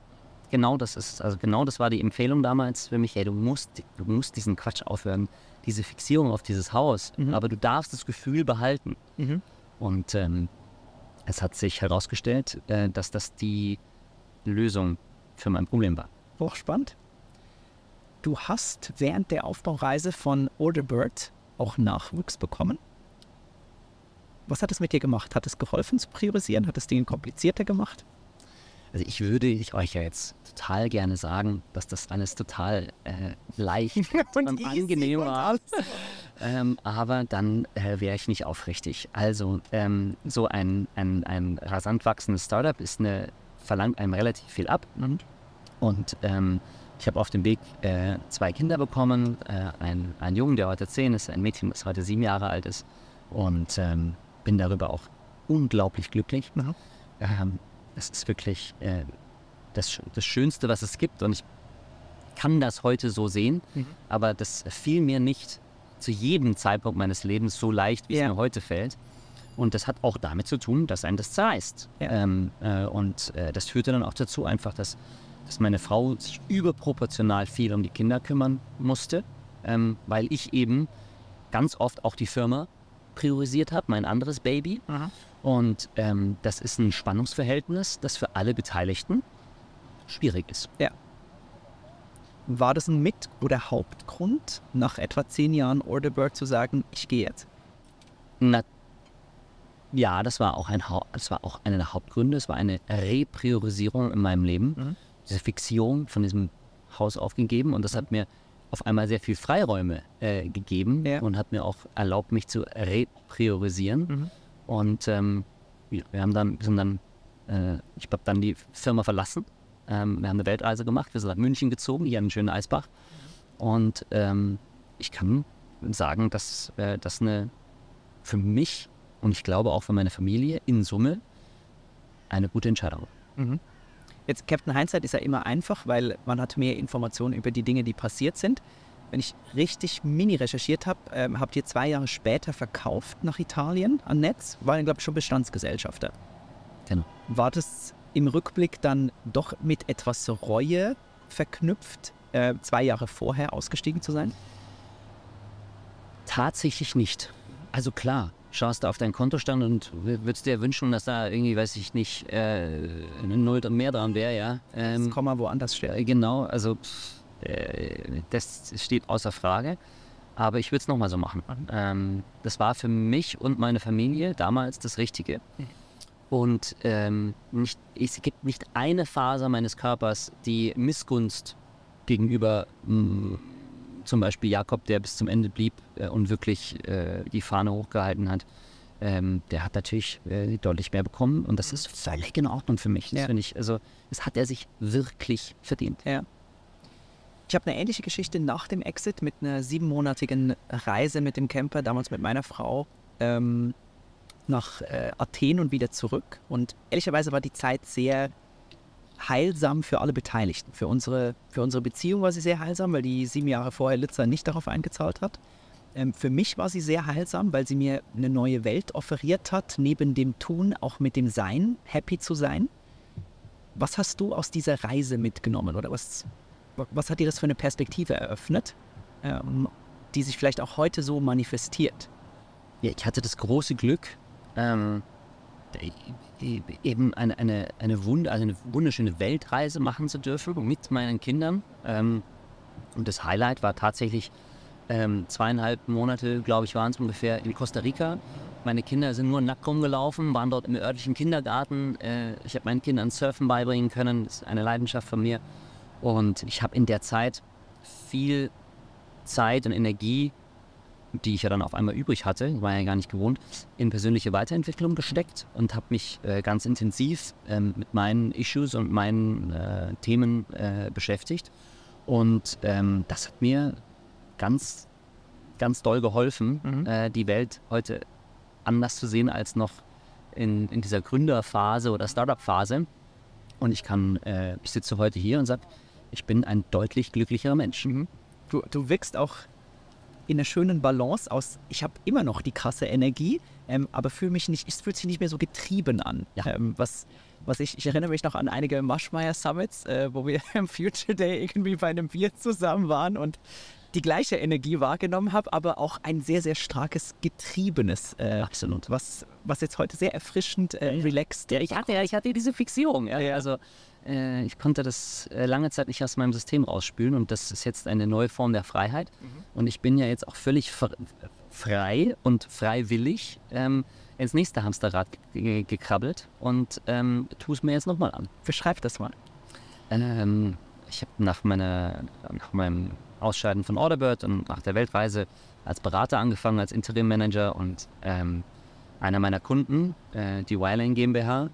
genau das ist, also genau das war die Empfehlung damals für mich, hey, du musst diesen Quatsch aufhören, diese Fixierung auf dieses Haus, aber du darfst das Gefühl behalten. Und es hat sich herausgestellt, dass das die Lösung für mein Problem war. Hochspannend. Du hast während der Aufbaureise von Orderbird auch Nachwuchs bekommen. Was hat es mit dir gemacht? Hat es geholfen zu priorisieren? Hat es Dinge komplizierter gemacht? Also ich würde euch ja jetzt total gerne sagen, dass das alles total leicht und angenehm war. Aber dann wäre ich nicht aufrichtig. Also so ein rasant wachsendes Startup verlangt einem relativ viel ab. Und ich habe auf dem Weg 2 Kinder bekommen. Einen Jungen, der heute 10 ist, ein Mädchen, das heute 7 Jahre alt ist. Und bin darüber auch unglaublich glücklich. Es ist wirklich das Schönste, was es gibt. Und ich kann das heute so sehen. Aber das fiel mir nicht zu jedem Zeitpunkt meines Lebens so leicht, wie es mir heute fällt. Und das hat auch damit zu tun, dass einem das zerreißt. Und das führte dann auch dazu einfach, dass meine Frau sich überproportional viel um die Kinder kümmern musste, weil ich eben ganz oft auch die Firma priorisiert habe, mein anderes Baby. Und das ist ein Spannungsverhältnis, das für alle Beteiligten schwierig ist. Ja. War das ein Mit- oder Hauptgrund, nach etwa 10 Jahren Orderbird zu sagen, ich gehe jetzt? Ja, das war auch einer der Hauptgründe. Es war eine Repriorisierung in meinem Leben. Diese Fixierung von diesem Haus aufgegeben. Und das hat mir auf einmal sehr viel Freiräume gegeben und hat mir auch erlaubt, mich zu repriorisieren. Und ich habe dann die Firma verlassen. Wir haben eine Weltreise gemacht. Wir sind nach München gezogen, hier an den schönen Eisbach. Und ich kann sagen, dass das für mich und ich glaube auch für meine Familie in Summe eine gute Entscheidung war. Jetzt, Captain Hindsight ist ja immer einfach, weil man hat mehr Informationen über die Dinge, die passiert sind. Wenn ich richtig mini recherchiert habe, habt ihr 2 Jahre später verkauft nach Italien an Netz, waren, glaube ich, schon Bestandsgesellschafter. Genau. War das im Rückblick dann doch mit etwas Reue verknüpft, 2 Jahre vorher ausgestiegen zu sein? Tatsächlich nicht. Also klar, schaust du auf deinen Kontostand und würdest dir wünschen, dass da irgendwie, weiß ich nicht, eine Null mehr dran wäre, ja. Das Komma woanders steht. Genau, also das steht außer Frage. Aber ich würde es nochmal so machen. Das war für mich und meine Familie damals das Richtige. Und es gibt nicht eine Faser meines Körpers, die Missgunst gegenüber zum Beispiel Jakob, der bis zum Ende blieb und wirklich die Fahne hochgehalten hat. Der hat natürlich deutlich mehr bekommen und das ist völlig in Ordnung für mich. Das finde ich, also das hat er sich wirklich verdient. Ja. Ich habe eine ähnliche Geschichte nach dem Exit mit einer 7-monatigen Reise mit dem Camper, damals mit meiner Frau, nach Athen und wieder zurück. Und ehrlicherweise war die Zeit sehr heilsam für alle Beteiligten. Für unsere Beziehung war sie sehr heilsam, weil die 7 Jahre vorher Litza nicht darauf eingezahlt hat. Für mich war sie sehr heilsam, weil sie mir eine neue Welt offeriert hat, neben dem Tun auch mit dem Sein, happy zu sein. Was hast du aus dieser Reise mitgenommen oder was hat dir das für eine Perspektive eröffnet, die sich vielleicht auch heute so manifestiert? Ja, ich hatte das große Glück, eben eine wunderschöne Weltreise machen zu dürfen mit meinen Kindern. Und das Highlight war tatsächlich 2,5 Monate, glaube ich, waren es ungefähr in Costa Rica. Meine Kinder sind nur nackt rumgelaufen, waren dort im örtlichen Kindergarten. Ich habe meinen Kindern Surfen beibringen können, das ist eine Leidenschaft von mir. Und ich habe in der Zeit viel Zeit und Energie, die ich ja dann auf einmal übrig hatte, war ja gar nicht gewohnt, in persönliche Weiterentwicklung gesteckt und habe mich ganz intensiv mit meinen Issues und meinen Themen beschäftigt. Und das hat mir ganz, ganz doll geholfen, die Welt heute anders zu sehen als noch in dieser Gründerphase oder Startup-Phase. Und ich sitze heute hier und sage, ich bin ein deutlich glücklicherer Mensch. Du wirkst auch in einer schönen Balance aus, ich habe immer noch die krasse Energie, aber es fühlt sich nicht mehr so getrieben an. Ja. Ich erinnere mich noch an einige Maschmeyer Summits, wo wir im Future Day irgendwie bei einem Bier zusammen waren und die gleiche Energie wahrgenommen habe, aber auch ein sehr, sehr starkes, getriebenes, Absolut. was jetzt heute sehr erfrischend, relaxed. Ja, ich hatte diese Fixierung. Ja. Also ich konnte das lange Zeit nicht aus meinem System rausspülen und das ist jetzt eine neue Form der Freiheit. Und ich bin ja jetzt auch völlig frei und freiwillig ins nächste Hamsterrad gekrabbelt und tue es mir jetzt nochmal an. Beschreib das mal. Ich habe nach meinem Ausscheiden von Orderbird und nach der Weltreise als Berater angefangen, als Interim-Manager und einer meiner Kunden, die Wirelane GmbH,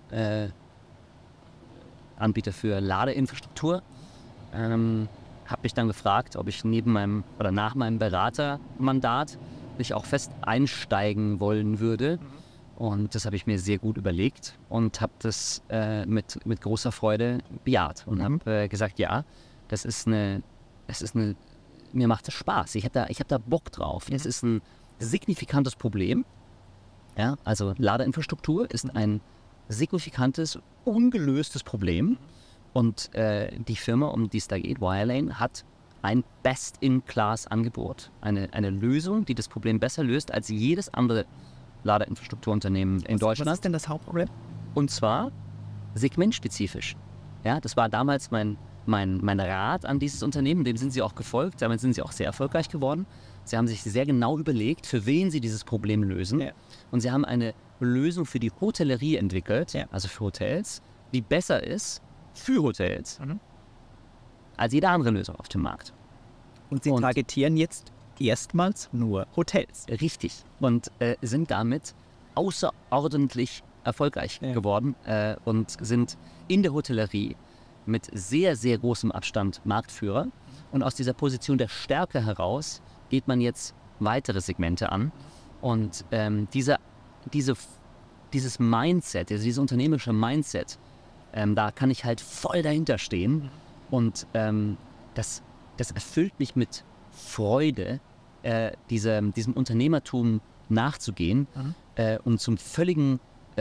Anbieter für Ladeinfrastruktur, habe mich dann gefragt, ob ich nach meinem Beratermandat ich auch fest einsteigen wollen würde. Und das habe ich mir sehr gut überlegt und habe das mit großer Freude bejaht und habe gesagt, ja, mir macht das Spaß. Ich hab da Bock drauf. Es ist ein signifikantes Problem. Ja, also Ladeinfrastruktur ist ein signifikantes, ungelöstes Problem. Und die Firma, um die es da geht, Wirelane, hat ein Best-in-Class-Angebot. Eine Lösung, die das Problem besser löst als jedes andere Ladeinfrastrukturunternehmen in Deutschland. Was ist denn das Hauptproblem? Und zwar segmentspezifisch. Ja, das war damals mein Rat an dieses Unternehmen, dem sind sie auch gefolgt, damit sind sie auch sehr erfolgreich geworden. Sie haben sich sehr genau überlegt, für wen sie dieses Problem lösen. Ja. Und sie haben eine Lösung für die Hotellerie entwickelt, also für Hotels, die besser ist für Hotels als jede andere Lösung auf dem Markt. Und sie targetieren jetzt erstmals nur Hotels. Richtig. Und sind damit außerordentlich erfolgreich geworden und sind in der Hotellerie mit sehr, sehr großem Abstand Marktführer. Und aus dieser Position der Stärke heraus geht man jetzt weitere Segmente an. Und dieses Mindset, dieses unternehmerische Mindset, da kann ich halt voll dahinter stehen. Und das erfüllt mich mit Freude, diesem Unternehmertum nachzugehen und zum völligen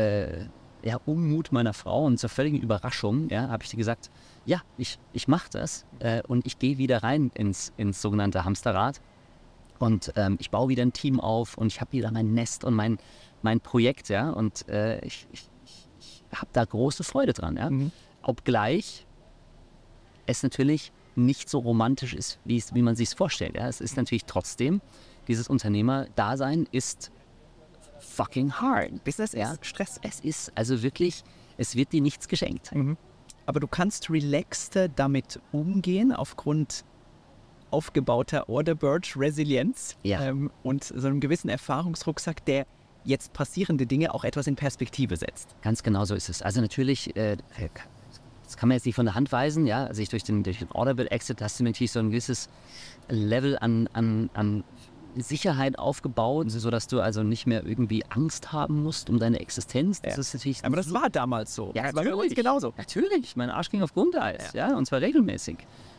Unmut meiner Frau und zur völligen Überraschung habe ich dir gesagt, ja, ich mache das und ich gehe wieder rein ins sogenannte Hamsterrad und ich baue wieder ein Team auf und ich habe wieder mein Nest und mein Projekt, und ich habe da große Freude dran, obgleich es natürlich nicht so romantisch ist, wie man sich es vorstellt. Ja. Es ist natürlich trotzdem, dieses Unternehmer-Dasein ist fucking hard. Business ist Stress. Es ist also wirklich, es wird dir nichts geschenkt. Aber du kannst relaxter damit umgehen aufgrund aufgebauter Orderbird-Resilienz und so einem gewissen Erfahrungsrucksack, der jetzt passierende Dinge auch etwas in Perspektive setzt. Ganz genau so ist es. Also natürlich, das kann man jetzt nicht von der Hand weisen, also durch den Orderbird-Exit hast du natürlich so ein gewisses Level an Sicherheit aufgebaut, sodass du also nicht mehr irgendwie Angst haben musst um deine Existenz. Das ist natürlich aber das war damals so. Ja, das war bei uns genauso. Natürlich, mein Arsch ging auf Grundeis, und zwar regelmäßig.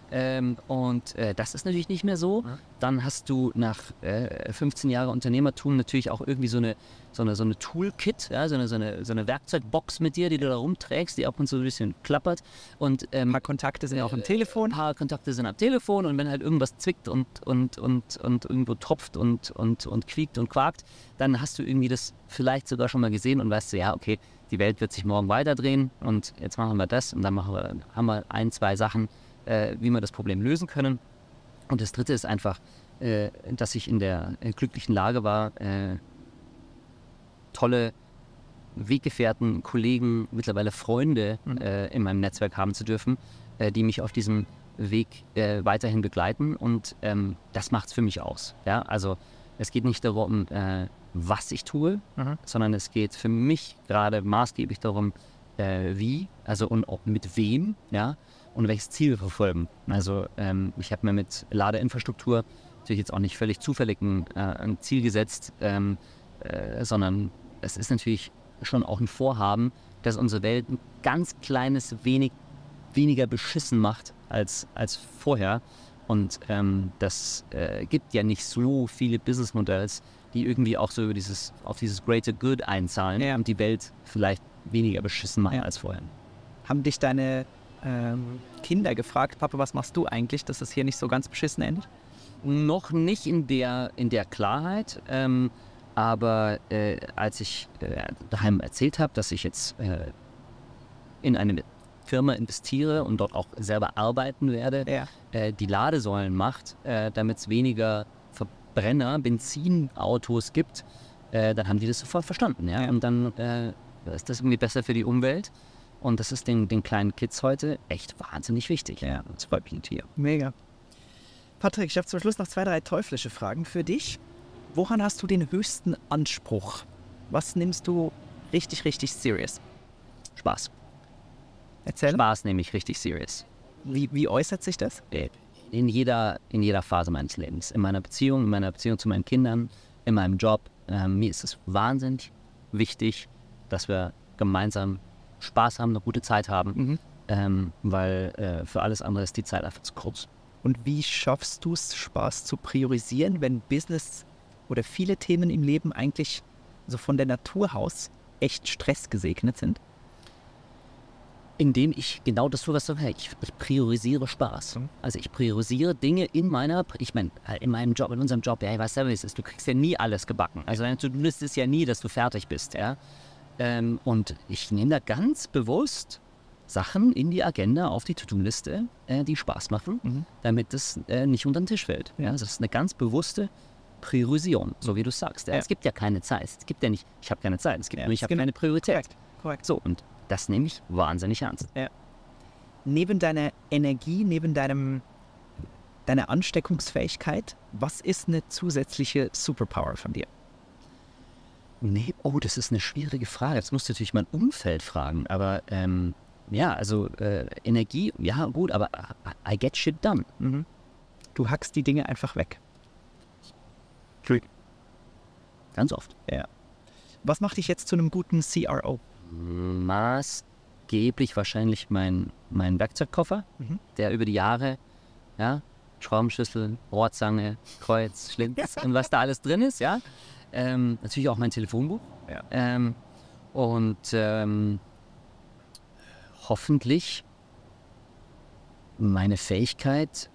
Das ist natürlich nicht mehr so. Dann hast du nach 15 Jahren Unternehmertum natürlich auch irgendwie so eine Toolkit, so eine Werkzeugbox mit dir, die du da rumträgst, die ab und zu ein bisschen klappert. Und, ein paar Kontakte sind auch am Telefon. Ein paar Kontakte sind am Telefon und wenn halt irgendwas zwickt und irgendwo tropft und quiekt und quakt, dann hast du irgendwie das vielleicht sogar schon mal gesehen und weißt du, okay, die Welt wird sich morgen weiterdrehen und jetzt machen wir das und dann haben wir 1, 2 Sachen, wie wir das Problem lösen können. Und das Dritte ist einfach, dass ich in der glücklichen Lage war, tolle Weggefährten, Kollegen, mittlerweile Freunde in meinem Netzwerk haben zu dürfen, die mich auf diesem Weg weiterhin begleiten. Und das macht es für mich aus. Ja? Also es geht nicht darum, was ich tue, sondern es geht für mich gerade maßgeblich darum, wie, also und auch mit wem, und welches Ziel wir verfolgen. Also ich habe mir mit Ladeinfrastruktur natürlich jetzt auch nicht völlig zufällig ein Ziel gesetzt, sondern es ist natürlich schon auch ein Vorhaben, das unsere Welt ein ganz kleines weniger beschissen macht als vorher. Und das gibt ja nicht so viele Business Modells, die irgendwie auch so auf dieses Greater Good einzahlen und die Welt vielleicht weniger beschissen machen als vorher. Haben dich deine Kinder gefragt, Papa, was machst du eigentlich, dass es hier nicht so ganz beschissen endet? Noch nicht in der Klarheit, aber als ich daheim erzählt habe, dass ich jetzt in eine Firma investiere und dort auch selber arbeiten werde, die Ladesäulen macht, damit es weniger Verbrenner, Benzinautos gibt, dann haben die das sofort verstanden. Ja? Und dann ist das irgendwie besser für die Umwelt. Und das ist den kleinen Kids heute echt wahnsinnig wichtig. Ja, das freut mich hier. Mega. Patrick, ich habe zum Schluss noch 2, 3 teuflische Fragen für dich. Woran hast du den höchsten Anspruch? Was nimmst du richtig, richtig serious? Spaß. Erzähl. Spaß nehme ich richtig serious. Wie äußert sich das? In jeder Phase meines Lebens. In meiner Beziehung zu meinen Kindern, in meinem Job. Mir ist es wahnsinnig wichtig, dass wir gemeinsam Spaß haben, eine gute Zeit haben, weil für alles andere ist die Zeit einfach zu kurz. Und wie schaffst du es, Spaß zu priorisieren, wenn Business oder viele Themen im Leben eigentlich so von der Natur aus echt stressgesegnet sind? Indem ich genau das tue, was du sagst. Ich priorisiere Spaß. Also ich priorisiere Dinge in meinem Job, in unserem Job. Ja, ich weiß ja, wie es ist. Du kriegst ja nie alles gebacken. Also du wüsstest ja nie, dass du fertig bist. Ja? Und ich nehme da ganz bewusst Sachen in die Agenda, auf die To-Do-Liste, die Spaß machen, damit das nicht unter den Tisch fällt. Ja? Also das ist eine ganz bewusste Priorisierung, so wie du sagst. Ja? Es gibt ja keine Zeit. Es gibt ja nicht, ich habe keine Zeit. Es gibt nur, ich habe keine Priorität. Korrekt. So, und das nehme ich wahnsinnig ernst. Ja. Neben deiner Energie, neben deiner Ansteckungsfähigkeit, was ist eine zusätzliche Superpower von dir? Nee, das ist eine schwierige Frage. Das musst du natürlich mein Umfeld fragen. Aber Energie, ja gut, aber I get shit done. Du hackst die Dinge einfach weg. Ganz oft. Ja. Was macht dich jetzt zu einem guten CRO? Maßgeblich wahrscheinlich mein Werkzeugkoffer, der über die Jahre, Schraubenschlüssel, Rohrzange, Kreuz, Schlitz und was da alles drin ist, ja. Natürlich auch mein Telefonbuch. Ja. Und hoffentlich meine Fähigkeit,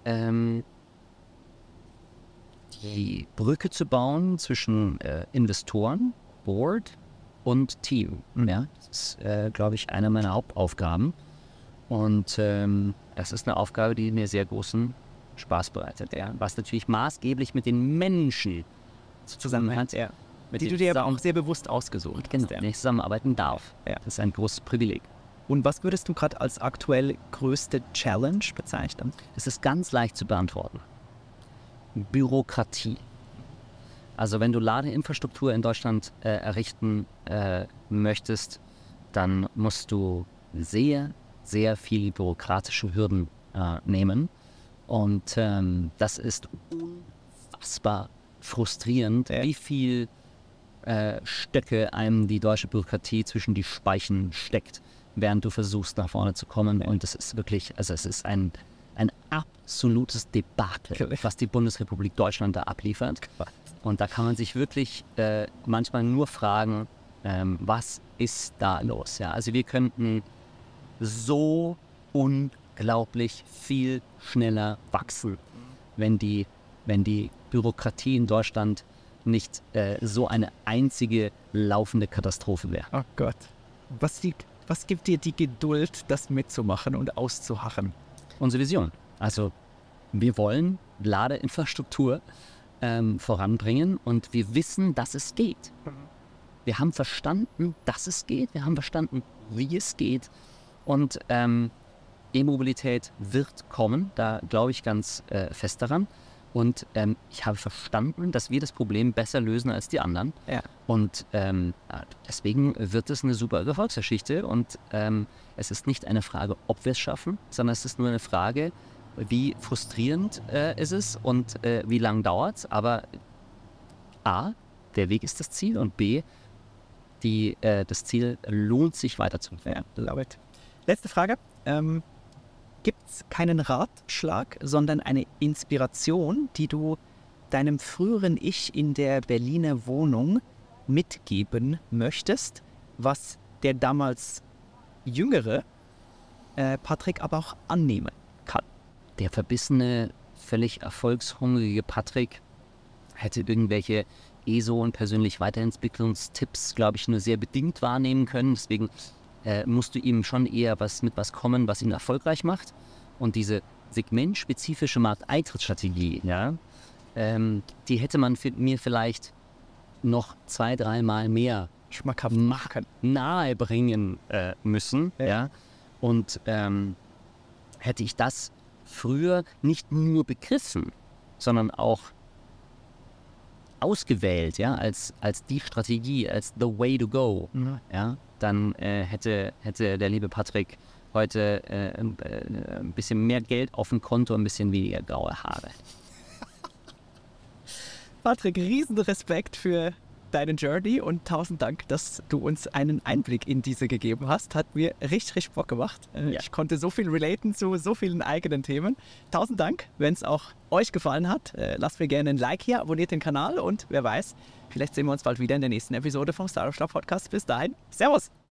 die Brücke zu bauen zwischen Investoren, Board und Team. Ja? Das ist, glaube ich, eine meiner Hauptaufgaben. Und das ist eine Aufgabe, die mir sehr großen Spaß bereitet. Ja? Was natürlich maßgeblich mit den Menschen zusammenhängt, die du dir auch sehr bewusst ausgesucht hast. Genau, mit denen ich zusammenarbeiten darf. Ja. Das ist ein großes Privileg. Und was würdest du gerade als aktuell größte Challenge bezeichnen? Es ist ganz leicht zu beantworten. Bürokratie. Also wenn du Ladeinfrastruktur in Deutschland errichten möchtest, dann musst du sehr, sehr viele bürokratische Hürden nehmen. Und das ist unfassbar frustrierend, wie viel Stöcke einem die deutsche Bürokratie zwischen die Speichen steckt, während du versuchst, nach vorne zu kommen. Und das ist wirklich, also es ist ein absolutes Debakel, was die Bundesrepublik Deutschland da abliefert. Und da kann man sich wirklich manchmal nur fragen, was ist da los? Ja, also wir könnten so unglaublich viel schneller wachsen, wenn die Bürokratie in Deutschland nicht so eine einzige laufende Katastrophe wäre. Oh Gott. Was gibt dir die Geduld, das mitzumachen und auszuharren? Unsere Vision. Also wir wollen Ladeinfrastruktur voranbringen und wir wissen, dass es geht. Wir haben verstanden, dass es geht. Wir haben verstanden, wie es geht. Und E-Mobilität wird kommen. Da glaube ich ganz fest daran. Und ich habe verstanden, dass wir das Problem besser lösen als die anderen. Ja. Und deswegen wird es eine super Erfolgsgeschichte. Und es ist nicht eine Frage, ob wir es schaffen, sondern es ist nur eine Frage, wie frustrierend ist es und wie lang dauert es. Aber A, der Weg ist das Ziel und B, das Ziel lohnt sich weiterzuführen. Ja, love it. Letzte Frage. Gibt es keinen Ratschlag, sondern eine Inspiration, die du deinem früheren Ich in der Berliner Wohnung mitgeben möchtest, was der damals jüngere Patrick aber auch annehmen kann. Der verbissene, völlig erfolgshungrige Patrick hätte irgendwelche ESO- und persönlich Weiterentwicklungstipps, glaube ich, nur sehr bedingt wahrnehmen können. Deswegen musst du ihm schon eher mit was kommen, was ihn erfolgreich macht. Und diese segmentspezifische Markteintrittsstrategie, ja, die hätte man mir vielleicht noch 2-3 Mal mehr Schmackhaft machen. nahe bringen müssen. Ja. Ja. Und hätte ich das früher nicht nur begriffen, sondern auch ausgewählt, ja, als die Strategie, als the way to go, ja, dann hätte der liebe Patrick heute ein bisschen mehr Geld auf dem Konto, ein bisschen weniger graue Haare. Patrick, riesen Respekt für deinen Journey und 1000 Dank, dass du uns einen Einblick in diese gegeben hast. Hat mir richtig Bock gemacht. Ja. Ich konnte so viel relaten zu so vielen eigenen Themen. 1000 Dank, wenn es auch euch gefallen hat. Lasst mir gerne ein Like hier, abonniert den Kanal und wer weiß, vielleicht sehen wir uns bald wieder in der nächsten Episode vom Startup Podcast. Bis dahin, Servus!